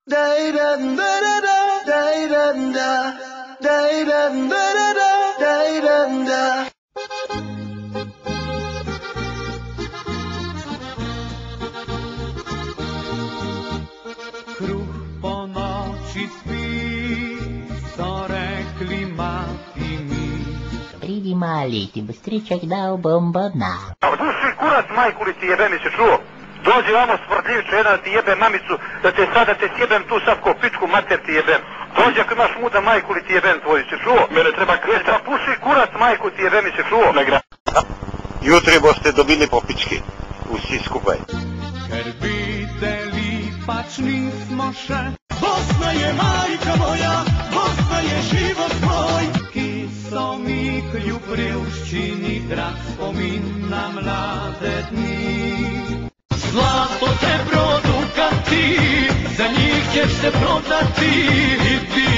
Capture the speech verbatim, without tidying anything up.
Kruh po noći spi, so rekli mati mi. Pridi mali, ti bo striček dao bombona. Duši kurac majku li ti jebem, si čuo? Dođi vamo smrdljivče, jedan da ti jebem mamicu, da te sada te sjebem tu sad ko pičku mater ti jebem. Dođi ako imaš muda majku li ti jebem tvoju, si čuo? Mene treba kreta. Pa puši kurac majku ti jebem, si čuo? Jutri boste dobili po pički, vsi skupaj. Ker videli pač nismo še. Bosna je majka moja, Bosna je život moj. Ki so mi kljub revščini drag spomin na mlade dni. Zlato te brodu kad ti, za njih ćeš se prodati i ti.